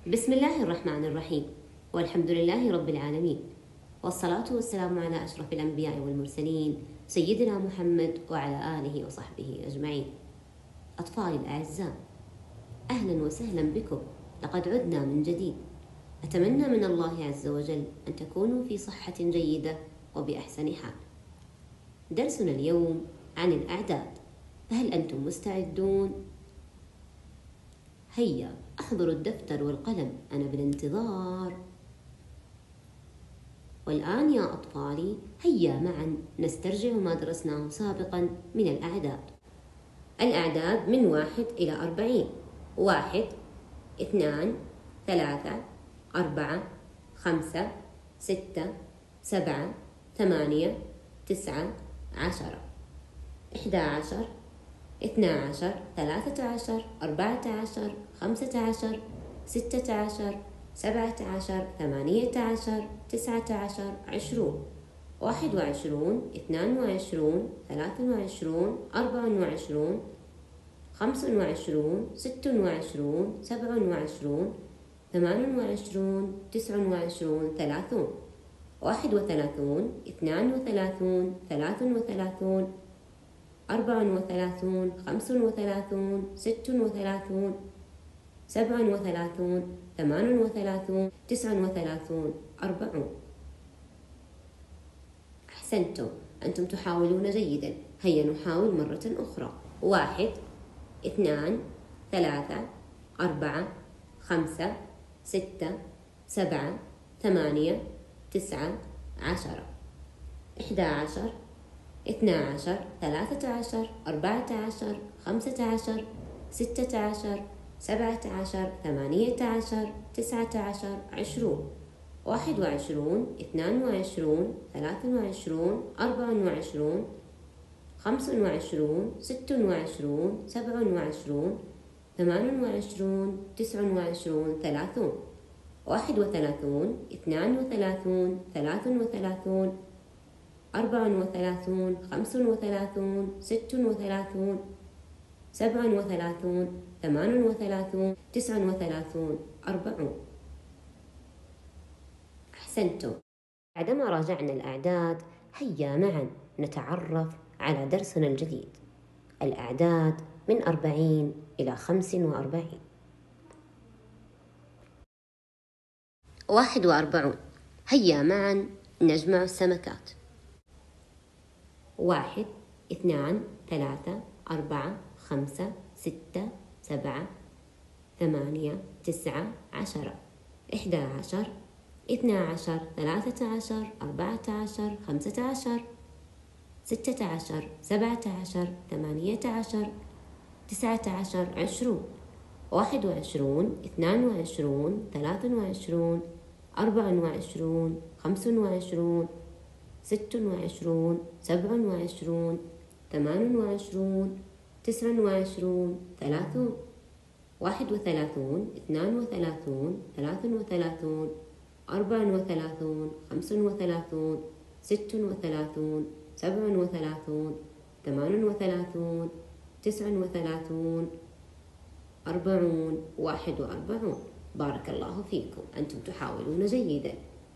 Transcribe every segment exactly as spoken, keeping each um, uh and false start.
بسم الله الرحمن الرحيم، والحمد لله رب العالمين، والصلاة والسلام على أشرف الأنبياء والمرسلين سيدنا محمد وعلى آله وصحبه أجمعين. أطفالي الأعزاء، أهلا وسهلا بكم. لقد عدنا من جديد. أتمنى من الله عز وجل أن تكونوا في صحة جيدة وبأحسن حال. درسنا اليوم عن الأعداد، فهل أنتم مستعدون؟ هيا احضروا الدفتر والقلم، أنا بالانتظار. والآن يا أطفالي، هيا معا نسترجع ما درسناه سابقا من الأعداد. الأعداد من واحد إلى أربعين: واحد، اثنان، ثلاثة، أربعة، خمسة، ستة، سبعة، ثمانية، تسعة، عشرة، إحدى عشر، اثنا عشر، ثلاثة عشر، أربعة عشر، خمسة عشر، ستة عشر، سبعة عشر، ثمانية عشر، تسعة عشر، عشرون، واحد وعشرون، اثنان وعشرون، ثلاث وعشرون، أربع وعشرون، خمس وعشرون، ست وعشرون، سبع وعشرون، ثمان وعشرون، تسع وعشرون، ثلاثون، واحد وثلاثون، اثنان وثلاثون، ثلاث وثلاثون، أربع وثلاثون، خمس وثلاثون، ست وثلاثون، سبع وثلاثون، ثمان وثلاثون، تسع وثلاثون، أربعون. أحسنتم، أنتم تحاولون جيدا. هيا نحاول مرة أخرى. واحد، اثنان، ثلاثة، أربعة، خمسة، ستة، سبعة، ثمانية، تسعة، عشرة، إحدى عشر، اثنا عشر، ثلاثة عشر، أربعة عشر، خمسة عشر، ستة عشر، سبعة عشر، ثمانية عشر، تسعة عشر، عشرون، واحد وعشرون، اثنان وعشرون، ثلاث وعشرون، أربع وعشرون، خمس وعشرون، ست وعشرون، سبع وعشرون، ثمان وعشرون، تسع وعشرون، ثلاثون، واحد وثلاثون، اثنان وثلاثون، ثلاث وثلاثون، أربع وثلاثون، خمس وثلاثون، ست وثلاثون، سبع وثلاثون، ثمان وثلاثون، تسع وثلاثون، أربعون. أحسنتم. بعدما راجعنا الأعداد، هيا معا نتعرف على درسنا الجديد، الأعداد من أربعين إلى خمس وأربعين. واحد وأربعون. هيا معا نجمع السمكات. واحد، اثنان، ثلاثة، أربعة، خمسة، ستة، سبعة، ثمانية، تسعة، عشرة، إحدى عشر، اثنا عشر، ثلاثة عشر، أربعة عشر، خمسة عشر، ستة عشر، سبعة عشر، ثمانية عشر، تسعة عشر، عشرون، واحد وعشرون، اثنان وعشرون، ثلاث وعشرون، أربع وعشرون، خمس وعشرون، ست وعشرون، سبع وعشرون، ثمان وعشرون، تسع وعشرون، ثلاثون، واحد وثلاثون، اثنان وثلاثون، ثلاث وثلاثون، أربع وثلاثون، خمس وثلاثون، ست وثلاثون، سبع وثلاثون، ثمان وثلاثون، تسع وثلاثون، أربعون، واحد وأربعون. بارك الله فيكم، أنتم تحاولون جيدا.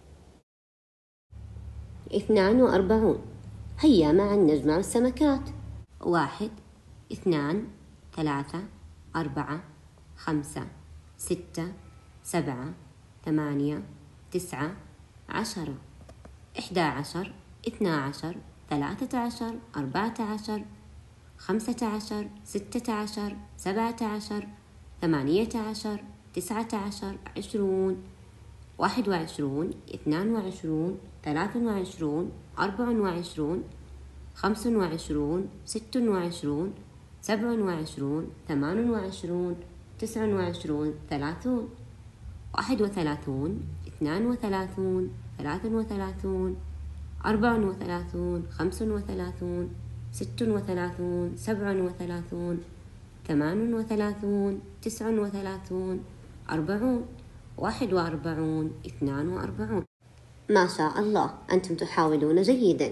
اثنان وأربعون. هيا معا نجمع السمكات. واحد، اثنان، ثلاثة، أربعة، خمسة، ستة، سبعة، ثمانية، تسعة، عشرة، إحدى عشر، اثنا عشر، ثلاثة عشر، أربعة عشر، خمسة عشر، ستة عشر، سبعة عشر، ثمانية عشر، تسعة عشر، عشرون، واحد وعشرون، اثنان وعشرون، ثلاث وعشرون، أربع وعشرون، خمس وعشرون، ست وعشرون، سبع وعشرون، ثمان وعشرون، تسع وعشرون، ثلاثون، واحد وثلاثون، اثنان وثلاثون، ثلاث وثلاثون، أربع وثلاثون، خمس وثلاثون، ست وثلاثون، سبع وثلاثون، ثمان وثلاثون، تسع وثلاثون، أربعون، واحد وأربعون، اثنان وأربعون. ما شاء الله، أنتم تحاولون جيدا.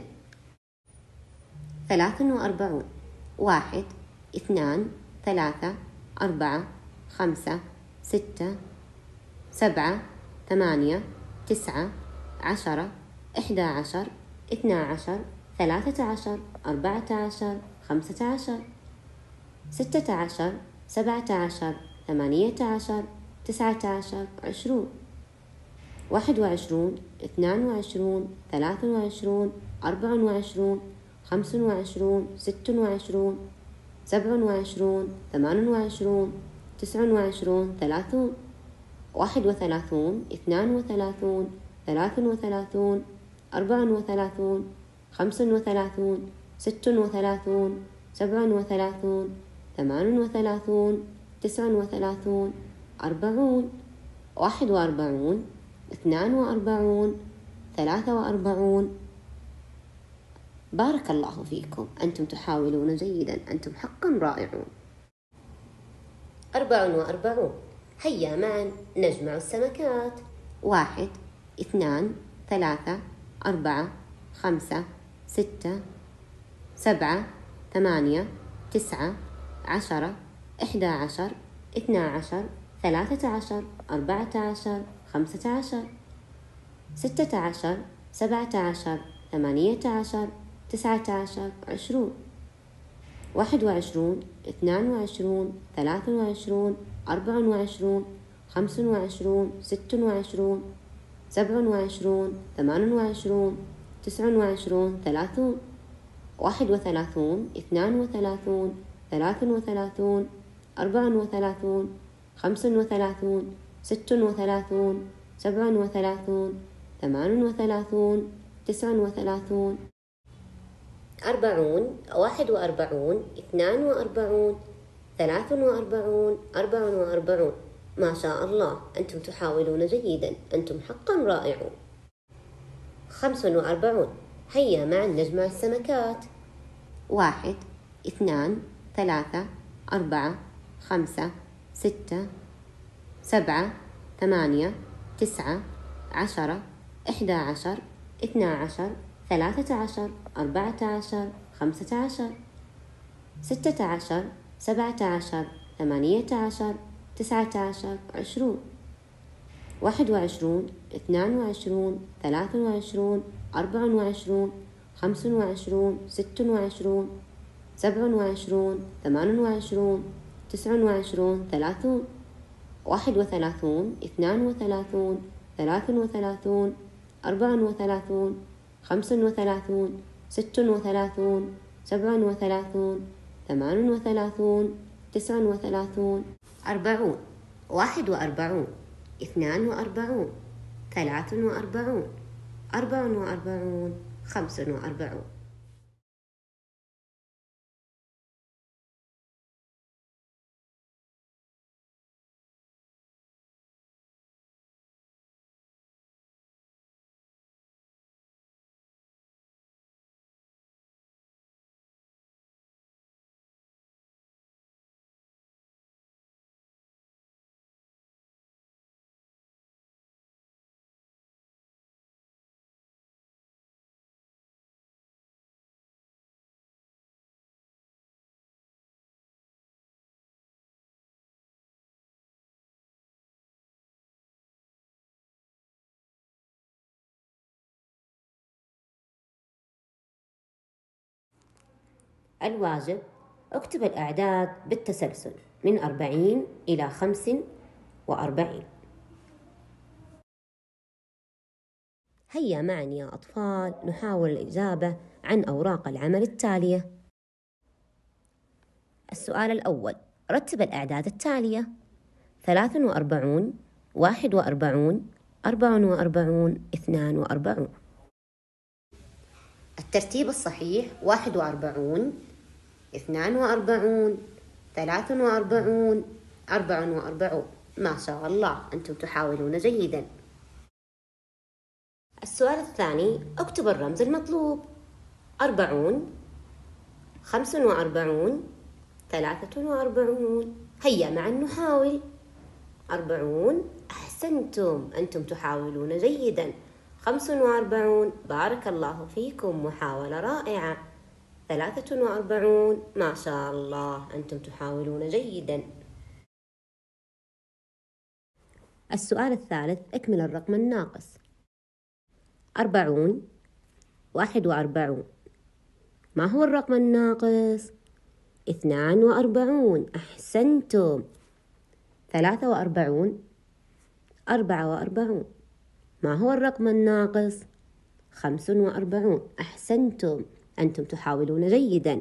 ثلاث وأربعون. واحد، اثنان، ثلاثة، أربعة، خمسة، ستة، سبعة، ثمانية، تسعة، عشرة، إحدى عشر، اثنا عشر، ثلاثة عشر، أربعة عشر، خمسة عشر، ستة عشر، سبعة عشر، ثمانية عشر، تسعة عشر، عشرون، واحد وعشرون، اثنان وعشرون، ثلاث وعشرون، أربع وعشرون، خمس وعشرون، ست وعشرون، سبع وعشرون، ثمان وعشرون، تسع وعشرون، ثلاثون، واحد وثلاثون، اثنان وثلاثون، ثلاث وثلاثون، أربع وثلاثون، خمس وثلاثون، ست وثلاثون، سبع وثلاثون، ثمان وثلاثون، تسع وثلاثون، أربعون، واحد وأربعون، اثنان وأربعون، ثلاثة وأربعون. بارك الله فيكم، أنتم تحاولون جيدا، أنتم حقا رائعون. أربع وأربعون. هيا معا نجمع السمكات. واحد، اثنان، ثلاثة، أربعة، خمسة، ستة، سبعة، ثمانية، تسعة، عشرة، إحدى عشر، اثنا عشر، ثلاثة عشر، أربعة عشر، خمسة عشر، ستة عشر، سبعة عشر، ثمانية عشر، تسعة عشر، عشرون، واحد وعشرون، اثنان وعشرون، ثلاث وعشرون، أربع وعشرون، خمس وعشرون، ست وعشرون، سبع وعشرون، ثمان وعشرون، تسع وعشرون، ثلاثون، واحد وثلاثون، اثنان وثلاثون، ثلاث وثلاثون، أربع وثلاثون، خمس وثلاثون، ست وثلاثون، سبع وثلاثون، ثمان وثلاثون، تسع وثلاثون. أربعون، واحد وأربعون، اثنان وأربعون، ثلاث وأربعون، أربع وأربعون. ما شاء الله، أنتم تحاولون جيدا، أنتم حقا رائعون. خمس وأربعون. هيا معا نجمع السمكات. واحد، اثنان، ثلاثة، أربعة، خمسة، ستة، سبعة، ثمانية، تسعة، عشرة، إحدى عشر، اثنا عشر، ثلاثة عشر، أربعة عشر، خمسة عشر، ستة عشر، سبعة عشر، ثمانية عشر، تسعة عشر، عشرون، واحد وعشرون، اثنان وعشرون، ثلاث وعشرون، أربع وعشرون، خمس وعشرون، ست وعشرون، سبع وعشرون، ثمان وعشرون، تسع وعشرون، ثلاثون، واحد وثلاثون، اثنان وثلاثون، ثلاث وثلاثون، أربع وثلاثون، خمس وثلاثون، ست وثلاثون، سبع وثلاثون، ثمان وثلاثون، تسع وثلاثون. أربعون. واحد وأربعون، اثنان وأربعون، ثلاث وأربعون، أربع وأربعون، خمس وأربعون. الواجب: اكتب الأعداد بالتسلسل من أربعين إلى خمس وأربعين. هيا معا يا أطفال نحاول الإجابة عن أوراق العمل التالية. السؤال الأول: رتب الأعداد التالية: ثلاث وأربعون، واحد وأربعون، أربع وأربعون، اثنان وأربعون. الترتيب الصحيح: واحد وأربعون، اثنان وأربعون، ثلاث وأربعون، أربع وأربعون. ما شاء الله، أنتم تحاولون جيدا. السؤال الثاني: اكتب الرمز المطلوب: أربعون، خمس وأربعون، ثلاثة وأربعون. هيا معا نحاول. أربعون، أحسنتم، أنتم تحاولون جيدا. خمس وأربعون، بارك الله فيكم، محاولة رائعة. ثلاثة وأربعون، ما شاء الله، أنتم تحاولون جيدا. السؤال الثالث: اكمل الرقم الناقص. أربعون، واحد وأربعون. ما هو الرقم الناقص؟ اثنان وأربعون. أحسنتم. ثلاثة وأربعون، أربعة وأربعون. ما هو الرقم الناقص؟ خمس وأربعون. أحسنتم، أنتم تحاولون جيدا.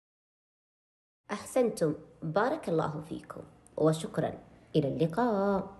أحسنتم، بارك الله فيكم وشكرا. إلى اللقاء.